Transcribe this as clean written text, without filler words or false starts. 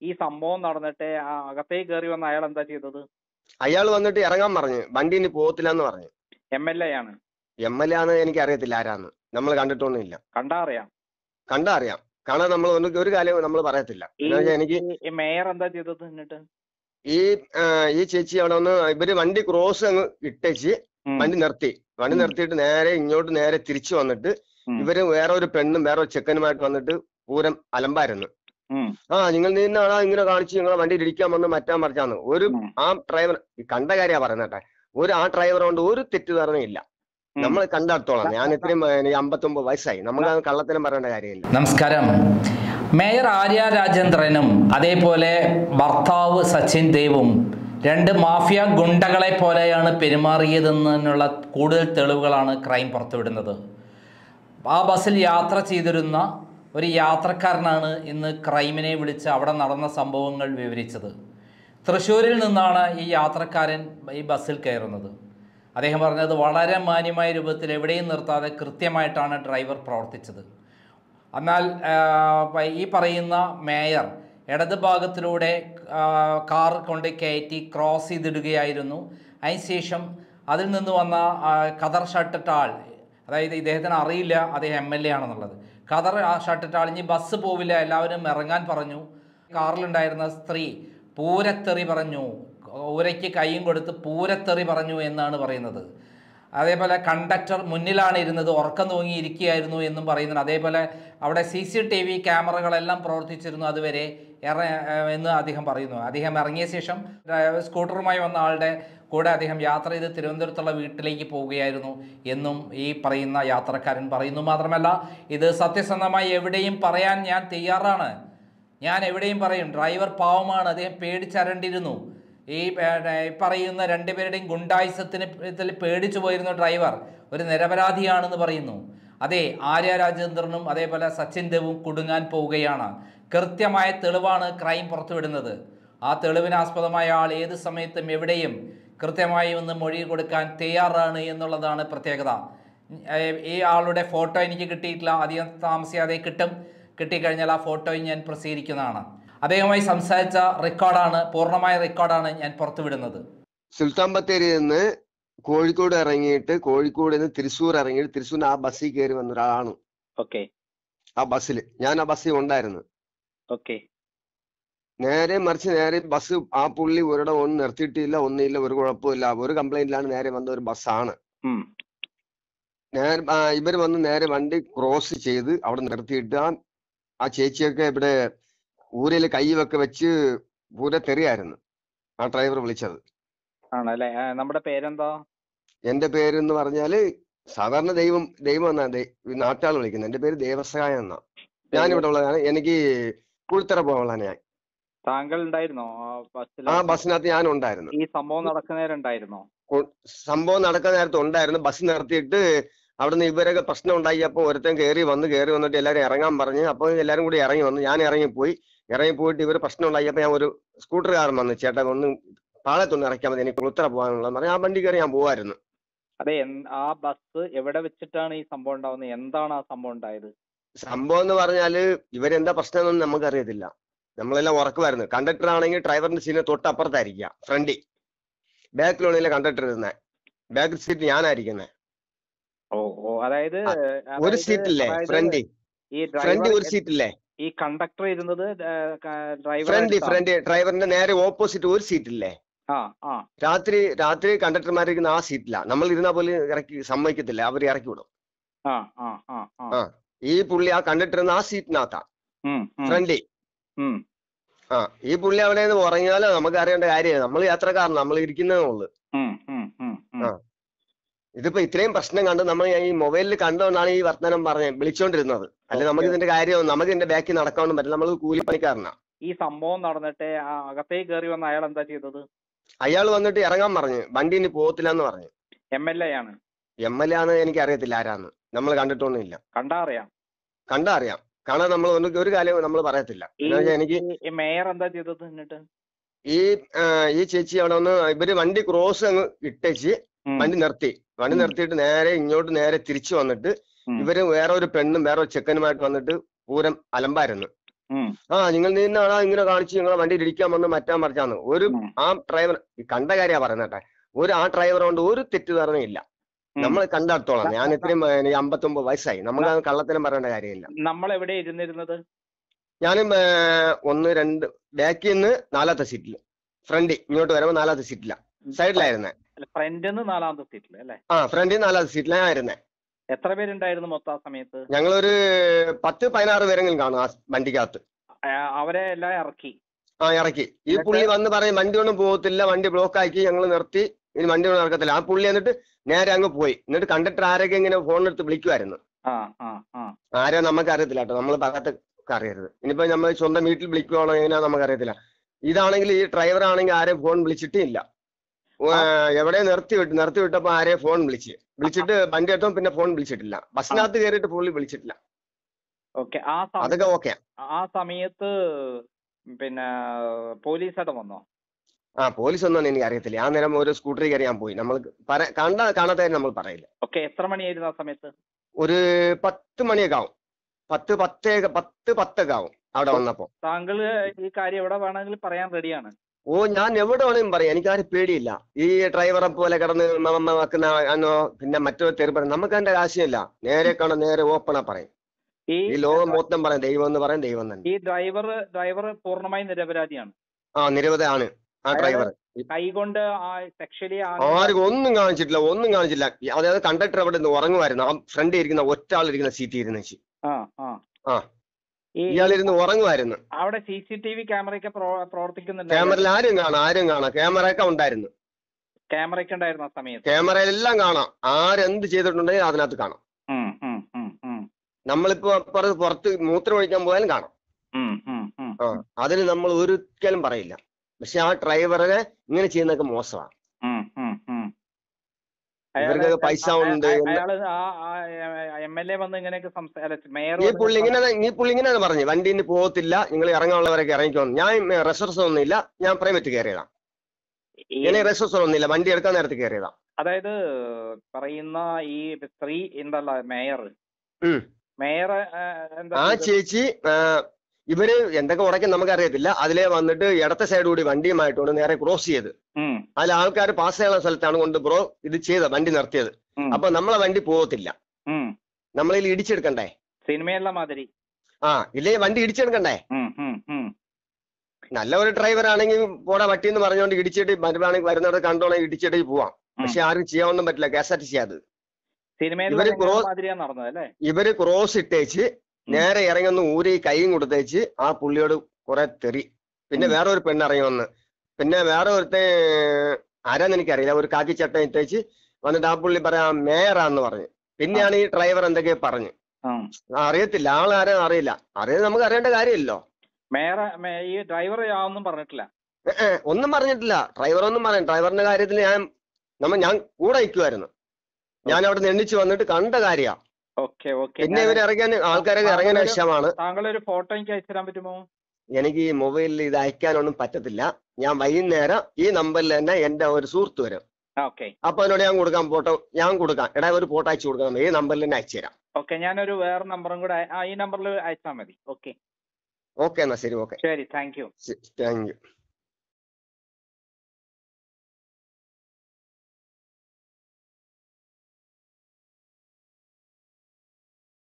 ഈ സംഭവം നടന്നിട്ട് അകത്തേക്ക് കയറി വന്ന അയാൾ എന്താ ചെയ്തത്? അയാൾ വന്നിട്ട് ഇറങ്ങാൻ പറഞ്ഞു, വണ്ടി ഇനി പോകത്തില്ല എന്ന് പറഞ്ഞു. MLA ആണ്? MLA ആണ് എനിക്ക് അറിയത്തില്ല ആരാന്ന്, നമ്മൾ കണ്ടിട്ടൊന്നുമില്ല. കണ്ടാ അറിയാം? കാരണം നമ്മൾ ഒരു കാര്യം നമ്മൾ പറയത്തില്ല. എനിക്ക് മേയർ എന്താ ചെയ്തത്? എന്നിട്ട് ഈ ചേച്ചി അവിടെ വന്ന് ഇവര് വണ്ടി ക്രോസ് അങ്ങ് ഇട്ടേച്ച് വണ്ടി നിർത്തിയിട്ട് നേരെ ഇങ്ങോട്ട് നേരെ തിരിച്ചു വന്നിട്ട് ഇവര് വേറെ ഒരു പെണ്ണും വേറെ ഒരു ചെക്കനുമായിട്ട് വന്നിട്ട് പൂരം അലമ്പായിരുന്നു. നിങ്ങൾ നിന്നാണോ ഇങ്ങനെ കാണിച്ച് നിങ്ങളെ വണ്ടിയിൽ ഇരിക്കാൻ വന്ന് മറ്റാൻ മറിച്ചാന്ന് ആ ഡ്രൈവർ കണ്ട കാര്യ പറയുന്നേട്ടെ. ആ ഡ്രൈവർ കൊണ്ട് ഒരു തെറ്റിദ്ധാരണയില്ല. നമ്മൾ കണ്ടെടുത്തോളാം. ഞാൻ ഇത്രയും 59 വയസ്സായി, നമുക്ക് കള്ളത്തിനും പറയേണ്ട കാര്യമില്ല. നമസ്കാരം. മേയർ ആര്യ രാജേന്ദ്രനും അതേപോലെ ഭർത്താവ് സച്ചിൻ ദേവും രണ്ട് മാഫിയ ഗുണ്ടകളെ പോലെയാണ് പെരുമാറിയതെന്നുള്ള കൂടുതൽ തെളിവുകളാണ് ക്രൈം പുറത്തുവിടുന്നത്. ആ ബസ്സിൽ യാത്ര ചെയ്തിരുന്ന ഒരു യാത്രക്കാരനാണ് ഇന്ന് ക്രൈമിനെ വിളിച്ച് അവിടെ നടന്ന സംഭവങ്ങൾ വിവരിച്ചത്. തൃശ്ശൂരിൽ നിന്നാണ് ഈ യാത്രക്കാരൻ ഈ ബസ്സിൽ കയറുന്നത്. അദ്ദേഹം പറഞ്ഞത് വളരെ മാന്യമായ രൂപത്തിൽ എവിടെയും നിർത്താതെ കൃത്യമായിട്ടാണ് ഡ്രൈവർ പ്രവർത്തിച്ചത്. എന്നാൽ ഈ പറയുന്ന മേയർ ഇടത് ഭാഗത്തിലൂടെ കാർ കൊണ്ട് കയറ്റി ക്രോസ് ചെയ്തിടുകയായിരുന്നു. അതിനുശേഷം അതിൽ നിന്ന് വന്ന കതർ ഷർട്ടിട്ട ആൾ, അതായത് ഇദ്ദേഹത്തിന് അറിയില്ല അദ്ദേഹം MLA ആണെന്നുള്ളത്, കതർ ഷർട്ടിട്ട ആൾ ഇനി ബസ് പോവില്ല എല്ലാവരും ഇറങ്ങാൻ പറഞ്ഞു. കാറിലുണ്ടായിരുന്ന സ്ത്രീ പൂരത്തെറി പറഞ്ഞു, ഊരയ്ക്ക് കൈയും കൊടുത്ത് പൂരത്തെറി പറഞ്ഞു എന്നാണ് പറയുന്നത്. അതേപോലെ കണ്ടക്ടർ മുന്നിലാണ് ഇരുന്നത്, ഉറക്കം തൂങ്ങിയിരിക്കുകയായിരുന്നു എന്നും പറയുന്നുണ്ട്. അതേപോലെ അവിടെ CCTV ക്യാമറകളെല്ലാം പ്രവർത്തിച്ചിരുന്നു അതുവരെ എന്ന് അദ്ദേഹം പറയുന്നു. അദ്ദേഹം ഇറങ്ങിയ ശേഷം സ്കൂട്ടറുമായി വന്ന ആളുടെ കൂടെ അദ്ദേഹം യാത്ര ചെയ്ത് തിരുവനന്തപുരത്തുള്ള വീട്ടിലേക്ക് പോവുകയായിരുന്നു എന്നും ഈ പറയുന്ന യാത്രക്കാരൻ പറയുന്നു. മാത്രമല്ല ഇത് സത്യസന്ധമായി എവിടെയും പറയാൻ ഞാൻ തയ്യാറാണ്, ഞാൻ എവിടെയും പറയും. ഡ്രൈവർ പാവമാണ്, അദ്ദേഹം പേടിച്ചരണ്ടിരുന്നു. ഈ പറയുന്ന രണ്ടുപേരുടെയും ഗുണ്ടായുസത്തിൽ പേടിച്ചു പോയിരുന്ന ഡ്രൈവർ ഒരു നിരപരാധിയാണെന്ന് പറയുന്നു. അതെ, ആര്യ രാജേന്ദ്രനും അതേപോലെ സച്ചിൻ ദേവും കുടുങ്ങാൻ പോവുകയാണ്. കൃത്യമായ തെളിവാണ് ക്രൈം പുറത്തുവിടുന്നത്. ആ തെളിവിനാസ്പദമായ ആൾ ഏത് സമയത്തും എവിടെയും കൃത്യമായി ഒന്ന് മൊഴി കൊടുക്കാൻ തയ്യാറാണ് എന്നുള്ളതാണ് പ്രത്യേകത. ഈ ആളുടെ ഫോട്ടോ എനിക്ക് കിട്ടിയിട്ടില്ല, അധികം താമസിയാതെ കിട്ടിക്കഴിഞ്ഞാൽ ആ ഫോട്ടോയും ഞാൻ പ്രസിദ്ധീകരിക്കുന്നതാണ്. അദ്ദേഹവുമായി സംസാരിച്ച റെക്കോർഡാണ്, പൂർണ്ണമായ റെക്കോർഡാണ് ഞാൻ പുറത്തുവിടുന്നത്. സുൽത്താൻ ബത്തേരിയിൽ നിന്ന് കോഴിക്കോട് ഇറങ്ങിയിട്ട് കോഴിക്കോട് നിന്ന് തൃശ്ശൂർ ഇറങ്ങിയിട്ട് തൃശ്ശൂരിന് ആ ബസ്സിൽ കയറി വന്ന ഒരാളാണ്. ആ ബസ്സിൽ ഞാൻ ആ ബസ്സിൽ ഉണ്ടായിരുന്നു. നേരെ ബസ് ആ പുള്ളി ഒരിടം ഒന്നും നിർത്തിയിട്ടില്ല, ഒന്നുമില്ല, ഒരു കുഴപ്പമില്ല, ഒരു കംപ്ലൈന്റിലാണ് നേരെ വന്ന ഒരു ബസ്സാണ്. ഇവര് വന്ന് നേരെ വണ്ടി ക്രോസ് ചെയ്ത് അവിടെ നിർത്തിയിട്ട് ആ ചേച്ചിയൊക്കെ ഇവിടെ ഊരില് കൈവൊക്കെ വെച്ച് പൂരെ തെറിയായിരുന്നു ആ ഡ്രൈവർ വിളിച്ചത്. ആണല്ലേ? നമ്മുടെ പേരെന്താ? എന്റെ പേരെന്ന് പറഞ്ഞാല് സാധാരണ ദൈവം എന്നാ നാട്ടാൾ വിളിക്കുന്നത്. എന്റെ പേര് ദേവസഹായം എന്നാ. ഞാനിവിടെ ഉള്ളതാണ്. എനിക്ക് കുളിത്തറ പോകാനുള്ളതാണ് ഞാൻ. താങ്കൾ ഉണ്ടായിരുന്നോ ആ ബസ്സിനകത്ത്? ഞാൻ ഉണ്ടായിരുന്നു. ഈ സംഭവം നടക്കുന്ന നേരത്ത് ഉണ്ടായിരുന്നു. ബസ് നിർത്തിയിട്ട് അവിടുന്ന് ഇവരൊക്കെ പ്രശ്നം ഉണ്ടാക്കിയപ്പോ ഒരുത്തൻ കയറി വന്നിട്ട് എല്ലാരും ഇറങ്ങാൻ പറഞ്ഞ്. അപ്പൊ എല്ലാരും കൂടി ഇറങ്ങി വന്നു. ഞാൻ ഇറങ്ങിപ്പോയിട്ട് ഇവര് പ്രശ്നം ഉണ്ടാക്കിയപ്പോ ഞാൻ ഒരു സ്കൂട്ടറുകാരൻ വന്നു, ചേട്ടാ ഒന്ന് പാളത്തൊന്ന് ഇറക്കിയാൽ മതി, എനിക്ക് കുളിത്തറ പോകാനുള്ളത് പറഞ്ഞാൽ ആ വണ്ടി കയറി ഞാൻ പോവായിരുന്നു. അതെ, ആ ബസ് എവിടെ വെച്ചിട്ടാണ് ഈ സംഭവം ഉണ്ടാവുന്നത്? എന്താണ് ആ സംഭവം ഉണ്ടായത്? സംഭവം എന്ന് പറഞ്ഞാല് ഇവരെന്താ പ്രശ്നം എന്നൊന്നും നമുക്കറിയത്തില്ല. നമ്മളെല്ലാം ഉറക്കുമായിരുന്നു. കണ്ടക്ടർ ആണെങ്കിൽ ഡ്രൈവറിന്റെ സീറ്റിന് തൊട്ടപ്പുറത്തായിരിക്കുക, ഫ്രണ്ടിൽ. ബാക്കിലാണെങ്കിൽ കണ്ടക്ടർ ഇരുന്നേ, ബാക്ക് സീറ്റ് ഞാനായിരിക്കുന്നേ. അതായത് ഒരു സീറ്റില്ലേ ഫ്രണ്ടിൽ ഒരു സീറ്റില്ലേ, ഈ കണ്ടക്ടർ ഇരുന്നത് ഡ്രൈവറിന്റെ നേരെ ഓപ്പോസിറ്റ് ഒരു സീറ്റില്ലേ. രാത്രി കണ്ടക്ടർമാരിക്കുന്ന ആ സീറ്റില്ല. നമ്മൾ ഇരുന്നാ പോലും ഇറക്കി സമ്മതിക്കത്തില്ല, അവർ ഇറക്കി വിടും. ഈ പുള്ളി ആ കണ്ടക്ടർ ആ സീറ്റിനകത്താ ഫ്രണ്ടിൽ. ഈ പുള്ളി അവിടെ നിന്ന് ഉറങ്ങിയാലോ നമുക്ക് അറിയേണ്ട കാര്യമാണ്. നമ്മൾ യാത്രക്കാരൻ, നമ്മൾ ഇരിക്കുന്നതേ ഉള്ളു. ഇതിപ്പോ ഇത്രയും പ്രശ്നം കണ്ട് നമ്മൾ ഈ മൊബൈലിൽ കണ്ടുകൊണ്ടാണ് ഈ വർത്തമാനം വിളിച്ചോണ്ടിരുന്നത്. അല്ലെ നമുക്ക് ഇതിന്റെ കാര്യം, നമുക്ക് ഇതിന്റെ ബാക്കിൽ നടക്കാനും പറ്റില്ല. നമ്മൾ കൂലിപ്പണിക്കാരനാ. ഈ സംഭവം നടന്നിട്ട് അകത്തേക്ക് കയറി വന്ന അയാൾ എന്താ ചെയ്തത്? അയാൾ വന്നിട്ട് ഇറങ്ങാൻ പറഞ്ഞു, വണ്ടി ഇനി പോകത്തില്ല എന്ന് പറഞ്ഞു. MLA ആണ്? MLA ആണ് എനിക്ക് അറിയത്തില്ല ആരാന്ന്, നമ്മൾ കണ്ടിട്ടൊന്നുമില്ല. കണ്ടാ അറിയാം? കാരണം നമ്മൾ ഒരു കാര്യം നമ്മൾ പറയത്തില്ല. എനിക്ക് മേയർ എന്താ ചെയ്തത്? എന്നിട്ട് ഈ ചേച്ചി അവിടെ വന്ന് ഇവര് വണ്ടി ക്രോസ് അങ്ങ് ഇട്ടേച്ച് വണ്ടി നിർത്തിയിട്ട് നേരെ ഇങ്ങോട്ട് നേരെ തിരിച്ചു വന്നിട്ട് ഇവര് വേറെ ഒരു പെണ്ണും വേറെ ഒരു ചെക്കനുമായിട്ട് വന്നിട്ട് പൂരം അലമ്പായിരുന്നു. നിങ്ങൾ നിന്നാണ് ഇങ്ങനെ കാണിച്ച് നിങ്ങളെ വണ്ടിയിൽ ഇരിക്കാൻ വന്ന് മറ്റാൻ മറിച്ചാന്ന് ഒരു ആ ഡ്രൈവർ കണ്ട കാര്യ പറയുന്നേട്ടെ. ആ ഡ്രൈവർ കൊണ്ട് ഒരു തെറ്റിദ്ധാരണയില്ല. നമ്മൾ കണ്ടെടുത്തോളാം. ഞാൻ ഇത്രയും 59 വയസ്സായി. നമുക്ക് കള്ളത്തിനും പറയേണ്ട കാര്യമില്ല. നമ്മൾ എവിടെ ഇരുന്നിരുന്നത്? ഞാനും 1, 2 ബാക്കിൽ നിന്ന് 4ാമത്തെ സീറ്റില്, ഫ്രണ്ട് ഇങ്ങോട്ട് വരുമ്പോ 4ാമത്തെ സീറ്റില, സൈഡിലായിരുന്നേ. ഫ്രണ്ടിന്ന് 4ാമത്തെ സീറ്റില് അല്ലേ? ഫ്രണ്ടിൽ 4ാമത്തെ സീറ്റിലായിരുന്നേ. എത്ര പേരുണ്ടായിരുന്നു മൊത്തം ആ സമയത്ത്? ഞങ്ങളൊരു 10-16 പേരെങ്കിലും കാണും ആ വണ്ടിക്കകത്ത്. അവരെ എല്ലാം ഇറക്കി? ഇറക്കി. ഈ പുള്ളി വന്ന് പറയും വണ്ടി ഒന്നും പോകത്തില്ല, വണ്ടി ബ്ലോക്ക് ആക്കി, ഞങ്ങൾ നിർത്തി, ഇനി വണ്ടി ഒന്നും നടക്കത്തില്ല. ആ പുള്ളി എന്നിട്ട് നേരെ അങ്ങ് പോയി. എന്നിട്ട് കണ്ടക്ടർ ആരൊക്കെ ഇങ്ങനെ ഫോണെടുത്ത് വിളിക്കുമായിരുന്നു. ആരെ നമുക്ക് അറിയത്തില്ല കേട്ടോ, നമ്മൾ ഭാഗത്തൊക്കെ അറിയരുത്. ഇനിയിപ്പോ നമ്മൾ സ്വന്തം വീട്ടിൽ വിളിക്കുവാണോ എങ്ങനെയാ നമുക്ക് അറിയത്തില്ല. ഇതാണെങ്കിൽ ഈ ഡ്രൈവർ ആണെങ്കിൽ ആരെയും ഫോൺ വിളിച്ചിട്ടില്ല. എവിടെ നിർത്തി വിട്ടപ്പോ ആരെയും ഫോൺ വിളിച്ചിട്ട് വണ്ടി എടുത്തോ പിന്നെ ഫോൺ വിളിച്ചിട്ടില്ല. ബസ്സിനകത്ത് കയറിയിട്ട് പുള്ളി വിളിച്ചിട്ടില്ല. അതൊക്കെ ഓക്കെ. ആ സമയത്ത് പിന്നെ പോലീസൊക്കെ വന്നോ? പോലീസ് ഒന്നും എനിക്ക് അറിയത്തില്ല. ആ നേരം ഒരു സ്കൂട്ടറിൽ കയറി ഞാൻ പോയി. നമ്മൾ കാണാത്ത നമ്മൾ പറയില്ല. എത്ര മണിയായിരുന്നു ആ സമയത്ത്? ഒരു 10 മണിയൊക്കെ ആവും. 10 ആവും അവിടെ വന്നപ്പോ. താങ്കൾ ഈ കാര്യം എവിടെ വേണമെങ്കിലും പറയാൻ റെഡിയാണ്? ഞാൻ എവിടെ വേണമെങ്കിലും പറയാം. എനിക്കാരും പേടിയില്ല. ഈ ഡ്രൈവറെ പോലെ കിടന്ന് വെക്കുന്ന പിന്നെ മറ്റൊരു തെറി പറയും. നമുക്ക് അതിന്റെ ആശയമില്ല. നേരെ കാണാൻ നേരെ ഓപ്പണാ പറയും. ഈ ലോകം മൊത്തം പറയും ദൈവം എന്ന് പറയും, ദൈവം തന്നെ. ഈ ഡ്രൈവർ പൂർണ്ണമായി നിരപരാധിയാണ്? നിരപരാധിയാണ് ആ ഡ്രൈവർ. കൈകൊണ്ട് സെക്ഷലി ആരും ഒന്നും കാണിച്ചില്ല. അതായത് കണ്ടക്ടർ അവിടെ നിന്ന് ഉറങ്ങുമായിരുന്നു. ആ ഫ്രണ്ട് ഇരിക്കുന്ന ഒറ്റാളിരിക്കുന്ന സീറ്റ് ഇരുന്നേച്ച് ഇയാളിരുന്ന് ഉറങ്ങുമായിരുന്നു. അവിടെ CCTV ക്യാമറയൊക്കെ പ്രവർത്തിക്കുന്നുണ്ട്? ക്യാമറയിൽ ആരും കാണാം. ക്യാമറയൊക്കെ ഉണ്ടായിരുന്നു. ക്യാമറയൊക്കെ ഉണ്ടായിരുന്നു ആ സമയത്ത്? ക്യാമറയിലെല്ലാം കാണാം. ആരെന്ത് ചെയ്തിട്ടുണ്ടെങ്കിൽ അതിനകത്ത് കാണാം. നമ്മളിപ്പോ പുറത്ത് മൂത്രം ഒഴിക്കാൻ പോയാലും കാണാം. അതിന് നമ്മൾ ഒരിക്കലും പറയില്ല. പക്ഷെ ആ ഡ്രൈവറെ ഇങ്ങനെ ചെയ്യുന്നതൊക്കെ മോശമാണ്. ഇവർക്കൊക്കെ പൈസ ഉണ്ട്. ഈ പുള്ളി ഇങ്ങനെയാണ് പറഞ്ഞു, വണ്ടിന് പോകത്തില്ല, നിങ്ങൾ ഇറങ്ങാനുള്ളവരൊക്കെ ഇറങ്ങിക്കോന്നു. ഞാൻ റിസോഴ്സ് ഒന്നുമില്ല, ഞാൻ പ്രൈവറ്റ് കയറിയതാ. ഇങ്ങനെ റിസോഴ്സ് ഒന്നുമില്ല, വണ്ടി എടുക്കാൻ നേരത്തെ കയറിയതാ. അതായത് പറയുന്ന ഈ സ്ത്രീ എന്തല്ല മേയർ ആ ചേച്ചി ഇവര് എന്തൊക്കെ ഉടക്കാൻ നമുക്ക് അറിയത്തില്ല. അതിലെ വന്നിട്ട് ഇടത്തെ സൈഡ് കൂടി വണ്ടിയുമായിട്ടുണ്ട് നേരെ ക്രോസ് ചെയ്ത്. അതിൽ ആൾക്കാർ പാസ് ചെയ്യുന്ന സ്ഥലത്താണ് കൊണ്ട് ബ്രോ ഇത് ചെയ്തത്, വണ്ടി നിർത്തിയത്. അപ്പൊ നമ്മളെ വണ്ടി പോകത്തില്ല, നമ്മളിൽ ഇടിച്ചെടുക്കണ്ടേ? സിനിമയുള്ള മാതിരി ഇല്ലേ വണ്ടി ഇടിച്ചെടുക്കണ്ടേ? നല്ല ഒരു ഡ്രൈവർ ആണെങ്കിൽ പോടാ വട്ടി എന്ന് പറഞ്ഞുകൊണ്ട് ഇടിച്ചിട്ട് മരുവാണെങ്കിൽ വരുന്നത് കണ്ടോണെങ്കിൽ ഇടിച്ചിട്ട് പോവാം. പക്ഷെ ആരും ചെയ്യാനൊന്നും പറ്റില്ല. KSRTC അത് ഇവര് ക്രോസ് ഇട്ടേച്ച് നേരെ ഇറങ്ങുന്ന ഊരി കൈയും കൊടുത്തേച്ച് ആ പുള്ളിയോട് കുറെ തെറി. പിന്നെ വേറെ ഒരു പെണ്ണ് ഇറങ്ങി വന്ന്, പിന്നെ വേറെ ഒരുത്തെ ആരാന്ന് എനിക്കറിയില്ല, ഒരു കാക്കി ചട്ട ഇട്ടേച്ച് വന്നിട്ട് ആ പുള്ളി പറയാം മേയറാന്ന് പറഞ്ഞു. പിന്നെയാണ് ഈ ഡ്രൈവർ എന്തൊക്കെയോ പറഞ്ഞു. അറിയത്തില്ല, ആളാരും അറിയില്ല. അറിയാൻ നമുക്ക് അറിയേണ്ട കാര്യമില്ലല്ലോ. ഈ ഡ്രൈവർ ഒന്നും പറഞ്ഞിട്ടില്ല, ഒന്നും പറഞ്ഞിട്ടില്ല. ഡ്രൈവർ ഒന്നും പറഞ്ഞു. ഡ്രൈവറിന്റെ കാര്യത്തിൽ ഞാൻ കൂടെ നിൽക്കുമായിരുന്നു. ഞാൻ അവിടെ നിന്ന് എണ്ണിച്ച് വന്നിട്ട് കണ്ട കാര്യ. പിന്നെ ഇവര് ഇറങ്ങാൻ ആൾക്കാരൊക്കെ ഇറങ്ങാൻ ഇഷ്ടമാണ്. താങ്കൾ ഒരു ഫോട്ടോ എനിക്ക് അയച്ചു തരാൻ പറ്റുമോ? എനിക്ക് ഈ മൊബൈലിൽ ഇത് അയക്കാനൊന്നും പറ്റത്തില്ല. ഞാൻ വൈകുന്നേരം ഈ നമ്പറിൽ തന്നെ എന്റെ ഒരു സുഹൃത്ത് വരും. അപ്പൊ അതിനോട് ഞാൻ കൊടുക്കാം. എടാ ഒരു ഫോട്ടോ അയച്ചു കൊടുക്കണം, ഈ നമ്പറിൽ തന്നെ അയച്ചു തരാം. ഞാനൊരു വേറെ നമ്പറും കൂടെ ഈ നമ്പറിൽ അയച്ചാൽ മതി. ഓക്കെ എന്നാ ശരി. ശരി, താങ്ക് യു.